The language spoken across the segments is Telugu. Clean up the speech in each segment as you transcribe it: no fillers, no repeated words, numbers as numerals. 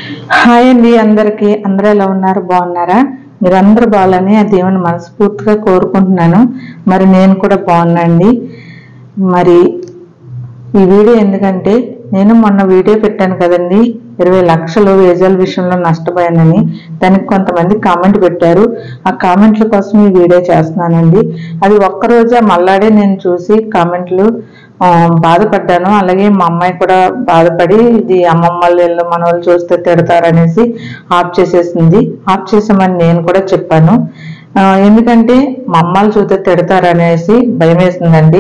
హాయ్ అండి, అందరికీ. అందరూ ఎలా ఉన్నారు? బాగున్నారా? మీరందరూ బాగాలని ఆ దేవుని మనస్ఫూర్తిగా కోరుకుంటున్నాను. మరి నేను కూడా బాగున్నా అండి. మరి ఈ వీడియో ఎందుకంటే నేను మొన్న వీడియో పెట్టాను కదండి, 20 లక్షలు వేజాల విషయంలో నష్టపోయానని. దానికి కొంతమంది కామెంట్ పెట్టారు. ఆ కామెంట్ల కోసం ఈ వీడియో చేస్తున్నానండి. అది ఒక్కరోజే మళ్ళాడే నేను చూసి కామెంట్లు బాధపడ్డాను. అలాగే మా అమ్మాయి కూడా బాధపడి ఇది అమ్మమ్మ వాళ్ళు మన వాళ్ళు చూస్తే తిడతారనేసి ఆఫ్ చేసేసింది. ఆఫ్ చేసామని నేను కూడా చెప్పాను. ఎందుకంటే మా అమ్మాయిలు చూస్తే తిడతారనేసి భయం వేసిందండి.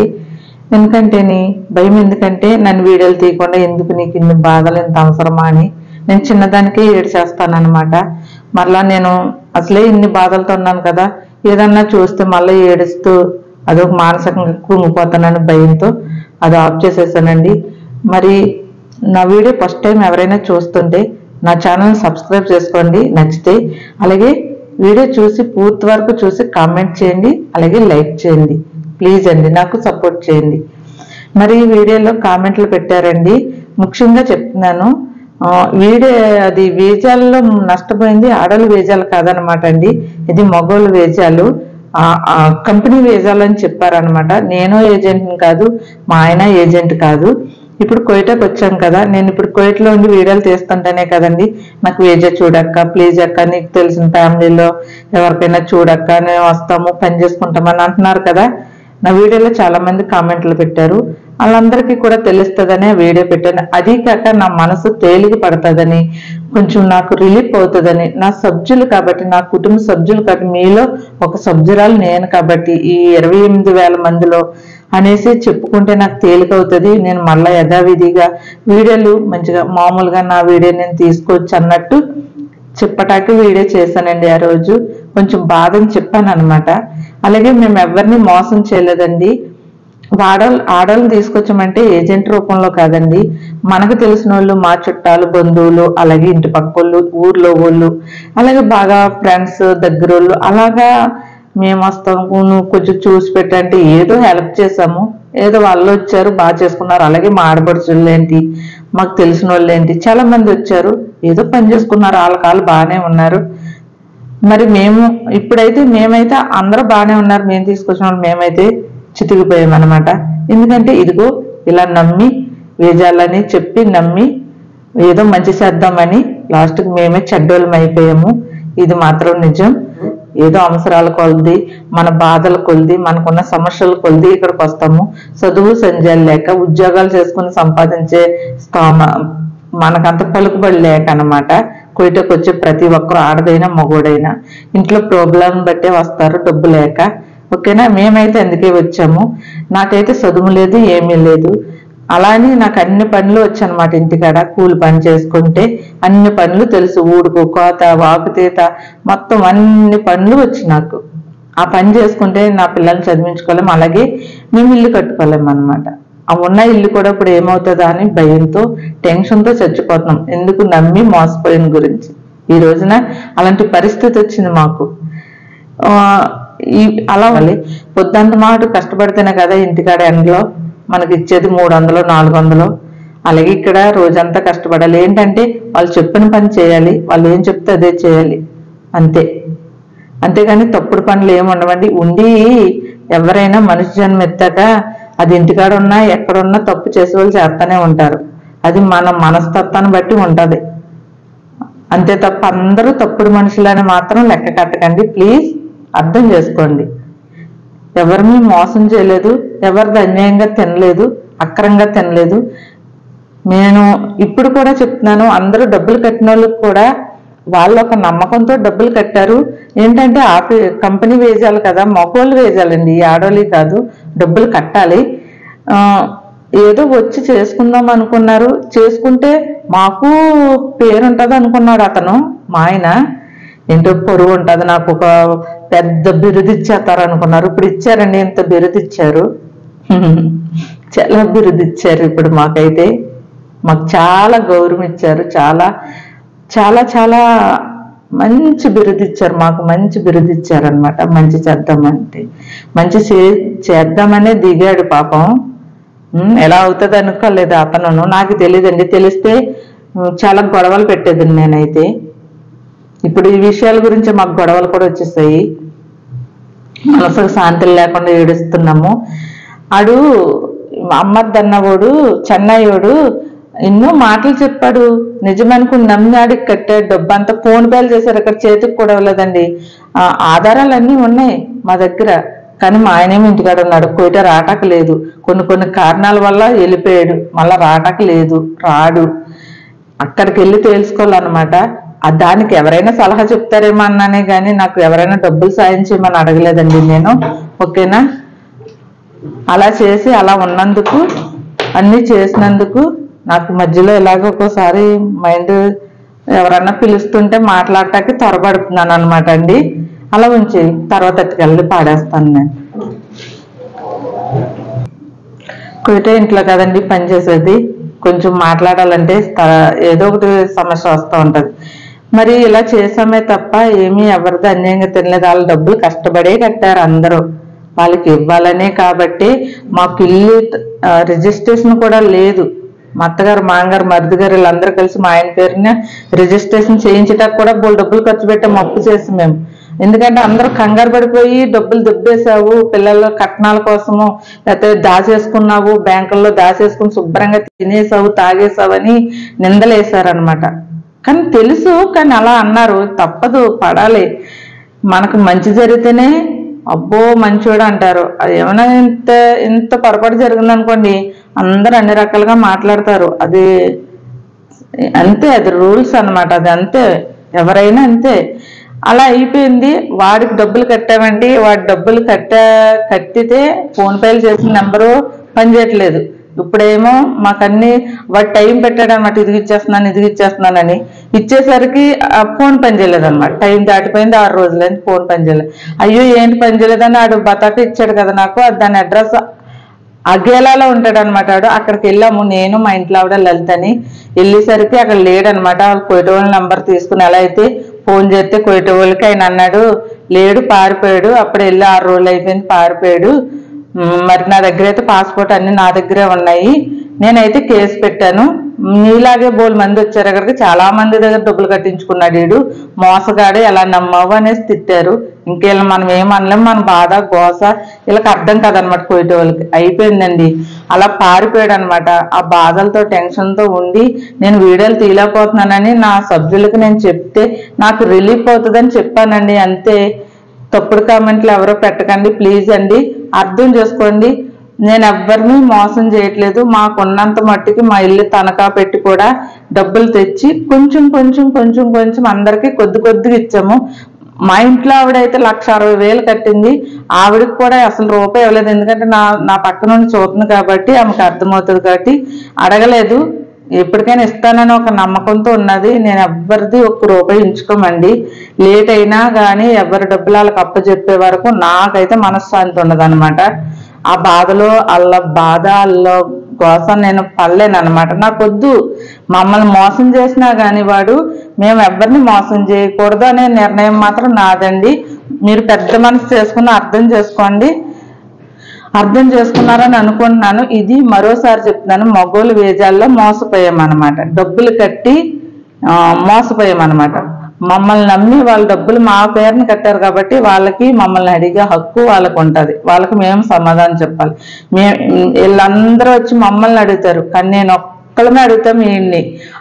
భయం ఎందుకంటే నన్ను వీడియోలు తీయకుండా ఎందుకు నీకు ఇన్ని బాధలు, ఇంత అవసరమా అని నేను చిన్నదానికే ఏడ్చేస్తానన్నమాట. మరలా నేను అసలే ఇన్ని బాధలతో ఉన్నాను కదా, ఏదన్నా చూస్తే మళ్ళీ ఏడుస్తూ అదొక మానసికంగా కుంగిపోతానని భయంతో అది ఆఫ్ చేసేసానండి. మరి నా వీడియో ఫస్ట్ టైం ఎవరైనా చూస్తుంటే నా ఛానల్ సబ్స్క్రైబ్ చేసుకోండి నచ్చితే. అలాగే వీడియో చూసి పూర్తి వరకు చూసి కామెంట్ చేయండి, అలాగే లైక్ చేయండి. ప్లీజ్ అండి, నాకు సపోర్ట్ చేయండి. మరి ఈ వీడియోలో కామెంట్లు పెట్టారండి. ముఖ్యంగా చెప్తున్నాను, వీడియో అది వేజాల్లో నష్టపోయింది ఆడవాళ్ళు వేజాలు కాదనమాట అండి. ఇది మగవాళ్ళు వేజాలు, కంపెనీ వేజాలని చెప్పారనమాట. నేను ఏజెంట్ని కాదు, మా ఆయన ఏజెంట్ కాదు. ఇప్పుడు కోయిటాకి వచ్చాం కదా, నేను ఇప్పుడు కోయిట్లో ఉండి వీడియోలు తీస్తుంటేనే కదండి నాకు వేజా చూడక్క, ప్లీజ్ అక్క, నీకు తెలిసిన ఫ్యామిలీలో ఎవరికైనా చూడక్క, మేము వస్తాము పని చేసుకుంటామని అంటున్నారు కదా. నా వీడియోలో చాలా మంది కామెంట్లు పెట్టారు. వాళ్ళందరికీ కూడా తెలుస్తుందనే వీడియో పెట్టాను. అది కాక నా మనసు తేలిక పడుతుందని, కొంచెం నాకు రిలీఫ్ అవుతుందని, నా సభ్యులు కాబట్టి, నా కుటుంబ సభ్యులు కాబట్టి, మీలో ఒక సభ్యురాలు నేను కాబట్టి ఈ 28,000 మందిలో అనేసి చెప్పుకుంటే నాకు తేలిక అవుతుంది. నేను మళ్ళీ యథావిధిగా వీడియోలు మంచిగా మామూలుగా నా వీడియో నేను తీసుకోవచ్చు అన్నట్టు చెప్పటానికి వీడియో చేశానండి. ఆ రోజు కొంచెం బాధని చెప్పాను అనమాట. అలాగే మేము ఎవరిని మోసం చేయలేదండి. ఆడవాళ్ళని తీసుకొచ్చామంటే ఏజెంట్ రూపంలో కాదండి, మనకు తెలిసిన వాళ్ళు, మా చుట్టాలు, బంధువులు, అలాగే ఇంటి పక్క వాళ్ళు, ఊర్లో వాళ్ళు, అలాగే బాగా ఫ్రెండ్స్, దగ్గరోళ్ళు, అలాగా మేము వస్తాము, నువ్వు కొంచెం చూసి పెట్టంటే ఏదో హెల్ప్ చేసాము. ఏదో వాళ్ళు వచ్చారు, బాగా చేసుకున్నారు. అలాగే మా ఆడపడుచులు ఏంటి, మాకు తెలిసిన వాళ్ళు ఏంటి, చాలా మంది వచ్చారు, ఏదో పని చేసుకున్నారు, వాళ్ళ బాగానే ఉన్నారు. మరి మేమైతే అందరూ బాగానే ఉన్నారు. మేము తీసుకొచ్చిన వాళ్ళు మేమైతే చితికిపోయామన్నమాట. ఎందుకంటే ఇదిగో ఇలా నమ్మి వేజాలని చెప్పి నమ్మి ఏదో మంచి చేద్దామని లాస్ట్కి మేమే చెడ్డోళ్ళం అయిపోయాము. ఇది మాత్రం నిజం. ఏదో అవసరాల కొలది, మన బాధల కొలది, మనకున్న సమస్యల కొలది ఇక్కడికి వస్తాము. చదువు సంధ్యాలు లేక, ఉద్యోగాలు చేసుకుని సంపాదించే మనకంత పలుకుబడి లేక అనమాట. కోయిటకు వచ్చే ప్రతి ఒక్కరు, ఆడదైనా మగోడైనా, ఇంట్లో ప్రాబ్లం బట్టే వస్తారు, డబ్బు లేక. ఓకేనా, మేమైతే అందుకే వచ్చాము. నాకైతే చదువు లేదు, ఏమీ లేదు. అలానే నాకు అన్ని పనులు వచ్చనమాట. ఇంటికాడ కూలి పని చేసుకుంటే అన్ని పనులు తెలుసు. ఊడుకు, కోత, వాకుతీత, మొత్తం అన్ని పనులు వచ్చి నాకు. ఆ పని చేసుకుంటే నా పిల్లల్ని చదివించుకోలేము, అలాగే మేము ఇల్లు కట్టుకోలేము అనమాట. ఆ ఉన్న ఇల్లు కూడా ఇప్పుడు ఏమవుతుందా అని భయంతో, టెన్షన్తో చచ్చిపోతున్నాం. ఎందుకు నమ్మి మోసపోయిన గురించి. ఈ రోజున అలాంటి పరిస్థితి వచ్చింది మాకు. అలా పొద్దంత మాట కష్టపడితేనే కదా ఇంటికాడ ఎండలో మనకి ఇచ్చేది 300, 400. అలాగే ఇక్కడ రోజంతా కష్టపడాలి. ఏంటంటే వాళ్ళు చెప్పిన పని చేయాలి, వాళ్ళు ఏం చెప్తే అదే చేయాలి, అంతేగాని తప్పుడు పనులు ఏమి ఉండవండి. ఉండి ఎవరైనా మనిషి జన్మ ఎత్తాక అది ఇంటికాడ ఉన్నా ఎక్కడున్నా తప్పు చేసే వాళ్ళు చేస్తూనే ఉంటారు. అది మన మనస్తత్వాన్ని బట్టి ఉంటుంది. అంతే తప్ప అందరూ తప్పుడు మనుషులని మాత్రం లెక్క కట్టకండి. ప్లీజ్ అర్థం చేసుకోండి. ఎవరిని మోసం చేయలేదు, ఎవరిది అన్యాయంగా తినలేదు, అక్రంగా తినలేదు. నేను ఇప్పుడు కూడా చెప్తున్నాను, అందరూ డబ్బులు కట్టిన వాళ్ళకి కూడా వాళ్ళు ఒక నమ్మకంతో డబ్బులు కట్టారు. ఏంటంటే కంపెనీ వేజాలు కదా, మగవాళ్ళు వేజాలండి, ఆడవాళ్ళు కాదు. డబ్బులు కట్టాలి. ఏదో వచ్చి చేసుకుందాం అనుకున్నారు. చేసుకుంటే మాకు పేరుంటుంది అనుకున్నాడు అతను, మా ఆయన. ఏంటో పొరుగు ఉంటుంది, నాకు ఒక పెద్ద బిరుదు ఇచ్చేస్తారు అనుకున్నారు. ఇప్పుడు ఇచ్చారండి, ఇంత బిరుదు ఇచ్చారు. చాలా బిరుదు ఇచ్చారు. ఇప్పుడు మాకు చాలా గౌరవం ఇచ్చారు. చాలా చాలా చాలా మంచి బిరుదు ఇచ్చారు. మాకు మంచి బిరుదు ఇచ్చారనమాట. మంచి చేద్దామంటే మంచి చేద్దామనే దిగాడు పాపం. ఎలా అవుతుంది అనుకోలేదు అతను. నాకు తెలియదండి. తెలిస్తే చాలా గొడవలు పెట్టేది నేనైతే. ఇప్పుడు ఈ విషయాల గురించి మాకు గొడవలు కూడా వచ్చేసాయి. మనసుకు శాంతి లేకుండా ఏడుస్తున్నాము. ఆడు అమ్మద్దన్నవాడు చెన్నయ్యోడు ఎన్నో మాటలు చెప్పాడు, నిజమనుకుని నమ్మినాడు, కట్టాడు. డబ్బు అంతా ఫోన్ పేలు చేశారు, అక్కడ చేతికి కూడా ఇవ్వలేదండి. ఆధారాలన్నీ ఉన్నాయి మా దగ్గర. కానీ మా ఆయనేమో ఇంటికాడ ఉన్నాడు, కోయిట రాటాక లేదు. కొన్ని కారణాల వల్ల వెళ్ళిపోయాడు, మళ్ళా రాటాక లేదు, రాడు. అక్కడికి వెళ్ళి తెలుసుకోవాలన్నమాట. దానికి ఎవరైనా సలహా చెప్తారేమో అన్నానే కానీ నాకు ఎవరైనా డబ్బులు సాయం చేయమని అడగలేదండి నేను. ఓకేనా? అలా చేసి అలా ఉన్నందుకు, అన్నీ చేసినందుకు నాకు మధ్యలో ఇలాగ ఒక్కోసారి మైండ్ ఎవరన్నా పిలుస్తుంటే మాట్లాడటానికి త్వరపడుతున్నాను అనమాట అండి. అలా ఉంచి తర్వాత ఎత్తుకెళ్ళి పాడేస్తాను నేను. కోయిట ఇంట్లో కదండి పనిచేసేది, కొంచెం మాట్లాడాలంటే ఏదో ఒకటి సమస్య వస్తూ ఉంటుంది. మరి ఇలా చేసామే తప్ప ఏమీ ఎవరిది అన్యాయంగా తినలేదు. వాళ్ళ డబ్బులు కష్టపడే కట్టారు అందరూ, వాళ్ళకి ఇవ్వాలనే. కాబట్టి మాకు ఇల్లు రిజిస్ట్రేషన్ కూడా లేదు. మా అత్తగారు, మామగారు, మరిది గారు వీళ్ళందరూ కలిసి మా ఆయన పేరున రిజిస్ట్రేషన్ చేయించడానికి కూడా బోల్ డబ్బులు ఖర్చు పెట్టాం, అప్పు చేసి మేము. ఎందుకంటే అందరూ కంగారు పడిపోయి డబ్బులు దుబ్బేసావు పిల్లల కట్నాల కోసము, లేకపోతే దాచేసుకున్నావు, బ్యాంకుల్లో దాచేసుకుని శుభ్రంగా తినేసావు, తాగేసావని నిందలేసారనమాట. కానీ తెలుసు, కానీ అలా అన్నారు. తప్పదు, పడాలి. మనకు మంచి జరిగితేనే అబ్బో మంచోడు అంటారు. అది ఏమైనా ఇంత పొరపాటు జరిగిందనుకోండి అందరూ అన్ని రకాలుగా మాట్లాడతారు. అది అంతే, అది రూల్స్ అనమాట. అది అంతే, ఎవరైనా అంతే. అలా అయిపోయింది. వాడికి డబ్బులు కట్టామండి. వాడి డబ్బులు కట్టితే ఫోన్ పేలు చేసిన నెంబరు పనిచేయట్లేదు. ఇప్పుడేమో మాకన్నీ వాడు టైం పెట్టాడు అనమాట, ఇది ఇచ్చేస్తున్నానని. ఇచ్చేసరికి ఫోన్ పనిచేయలేదు అనమాట. టైం దాటిపోయింది, 6 రోజులైంది, ఫోన్ పనిచేయలేదు. అయ్యో ఏంటి పనిచేయలేదని ఆడు బతాకా ఇచ్చాడు కదా నాకు, దాని అడ్రస్ అగేలాలో ఉంటాడు అనమాట. ఆడు అక్కడికి వెళ్ళాము, నేను మా ఇంట్లో ఆవిడ లలితని. వెళ్ళేసరికి అక్కడ లేడనమాట. వాళ్ళు కోయిట వాళ్ళ నెంబర్ తీసుకుని ఎలా అయితే ఫోన్ చేస్తే కోయిట వాళ్ళకి ఆయన అన్నాడు లేడు, పారిపోయాడు. అప్పుడు వెళ్ళి 6 రోజులు అయిపోయింది, పారిపోయాడు. మరి నా దగ్గర అయితే పాస్పోర్ట్ అన్ని నా దగ్గరే ఉన్నాయి. నేనైతే కేసు పెట్టాను. నీలాగే బోల్ మంది వచ్చారు అక్కడికి, చాలా మంది దగ్గర డబ్బులు కట్టించుకున్నాడు వీడు, మోసగాడు, ఎలా నమ్మావు అనేసి తిట్టారు. ఇంకేళ్ళ మనం ఏమనలేం, మన బాధ గోస వీళ్ళకి అర్థం కదనమాట కోయిట వాళ్ళకి. అయిపోయిందండి, అలా పారిపోయాడు అనమాట. ఆ బాధలతో టెన్షన్తో ఉండి నేను వీడియోలు తీయలేకపోతున్నానని నా సభ్యులకు నేను చెప్తే నాకు రిలీఫ్ అవుతుందని చెప్పానండి, అంతే. తప్పుడు కామెంట్లు ఎవరో పెట్టకండి ప్లీజ్ అండి, అర్థం చేసుకోండి. నేను ఎవ్వరిని మోసం చేయట్లేదు. మాకున్నంత మట్టుకి మా ఇల్లు తనఖా పెట్టి కూడా డబ్బులు తెచ్చి కొంచెం అందరికీ కొద్దిగా ఇచ్చాము. మా ఇంట్లో ఆవిడైతే 1,60,000 కట్టింది. ఆవిడకి కూడా అసలు రూపాయి ఇవ్వలేదు. ఎందుకంటే నా పక్క నుండి చూస్తుంది కాబట్టి ఆమెకు అర్థమవుతుంది కాబట్టి అడగలేదు. ఎప్పటికైనా ఇస్తానని ఒక నమ్మకంతో ఉన్నది. నేను ఎవ్వరిది 1 రూపాయి ఉంచుకోమండి. లేట్ అయినా కానీ ఎవరి డబ్బులు వాళ్ళకి అప్పచెప్పే వరకు నాకైతే మనశ్శాంతి ఉండదు అనమాట. ఆ బాధలో వాళ్ళ కోసం నేను పడలేను అనమాట. నాకొద్దు, మమ్మల్ని మోసం చేసినా కానీ వాడు, మేము ఎవరిని మోసం చేయకూడదు అనే నిర్ణయం మాత్రం నాదండి. మీరు పెద్ద మనసు చేసుకుని అర్థం చేసుకోండి. అర్థం చేసుకున్నారని అనుకుంటున్నాను. ఇది మరోసారి చెప్తున్నాను, మగోళ్ళు వేజాల్లో మోసపోయామన్నమాట. డబ్బులు కట్టి మోసపోయామన్నమాట. మమ్మల్ని నమ్మి వాళ్ళ డబ్బులు మా పేరుని కట్టారు కాబట్టి వాళ్ళకి మమ్మల్ని అడిగే హక్కు వాళ్ళకు ఉంటుంది. వాళ్ళకి మేము సమాధానం చెప్పాలి. వీళ్ళందరూ వచ్చి మమ్మల్ని అడుగుతారు, కానీ నేను ఒక్కళ్ళమే అడుగుతాం వీడిని.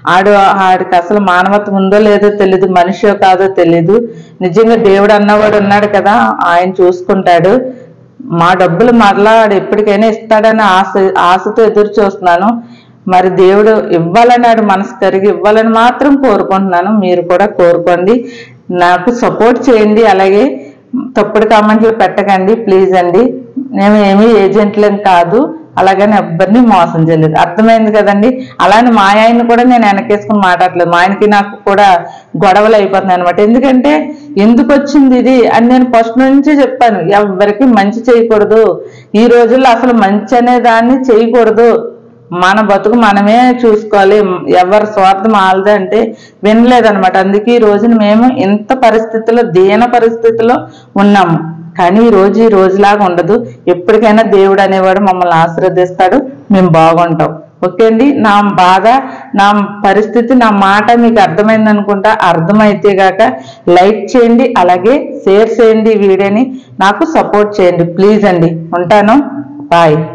ఆడికి అసలు మానవత్వం ఉందో లేదో తెలీదు, మనిషో కాదో తెలీదు. నిజంగా దేవుడు అన్నవాడు ఉన్నాడు కదా, ఆయన చూసుకుంటాడు. మా డబ్బులు మరలా ఆడు ఎప్పటికైనా ఇస్తాడని ఆశతో ఎదురు చూస్తున్నాను. మరి దేవుడు ఇవ్వాలని ఆడు మనసు కరిగి ఇవ్వాలని మాత్రం కోరుకుంటున్నాను. మీరు కూడా కోరుకోండి, నాకు సపోర్ట్ చేయండి. అలాగే తప్పుడు కామెంట్లు పెట్టకండి ప్లీజ్ అండి. మేము ఏమీ ఏజెంట్లేం కాదు, అలాగని ఎవ్వరిని మోసం చేయలేదు. అర్థమైంది కదండి. అలానే మా ఆయన్ని కూడా నేను వెనకేసుకుని మాట్లాడలేదు. మా ఆయనకి నాకు కూడా గొడవలు అయిపోతున్నాయి అనమాట. ఎందుకంటే ఎందుకు వచ్చింది ఇది అని నేను ఫస్ట్ నుంచి చెప్పాను, ఎవరికి మంచి చేయకూడదు. ఈ రోజుల్లో అసలు మంచి అనే దాన్ని చేయకూడదు. మన బతుకు మనమే చూసుకోవాలి, ఎవరి స్వార్థం ఆలదే అంటే వినలేదనమాట. అందుకే ఈ రోజున మేము ఇంత పరిస్థితుల్లో, దీన పరిస్థితిలో ఉన్నాము. కానీ ఈ రోజులాగా ఉండదు. ఎప్పటికైనా దేవుడు అనేవాడు మమ్మల్ని ఆశీర్వదిస్తాడు, మేము బాగుంటాం. ఓకే అండి, నా బాధ, నా పరిస్థితి, నా మాట మీకు అర్థమైంది అనుకుంటా. అర్థమైతే గాక లైక్ చేయండి, అలాగే షేర్ చేయండి, వీడియోని నాకు సపోర్ట్ చేయండి ప్లీజ్ అండి. ఉంటాను, బాయ్.